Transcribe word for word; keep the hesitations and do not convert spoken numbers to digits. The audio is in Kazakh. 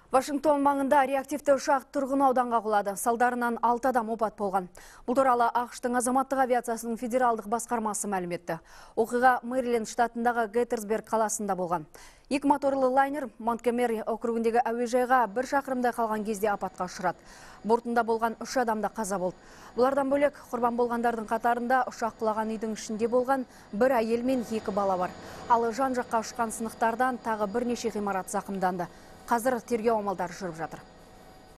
Вашингтон маңында реактивті ұшақ тұрғын ауданға құлады. Салдарынан алты адам опат болған. Бұл туралы ақш-тың азаматтық авиациясының федералдық басқармасы мәлім етті. Оқиға Мэриленд штатындағы Геттерсберг қаласында болған. Екі моторлы лайнер Монтгомери округіндегі әуежайға бір шақырымдай қалған кезде апатқа ұшырады. Бортында болған үш адамда қаза болды. Бұлардан бөлек құрбан болғандардың қатарында ұшақ құлаған үйдің ішінде болған бір әйел мен екі бала бар. Ал жан жаққа ұшқан сынықтардан тағы бірнеше ғимарат зақымданды. Қазір тергеу амалдары жүріп жатыр.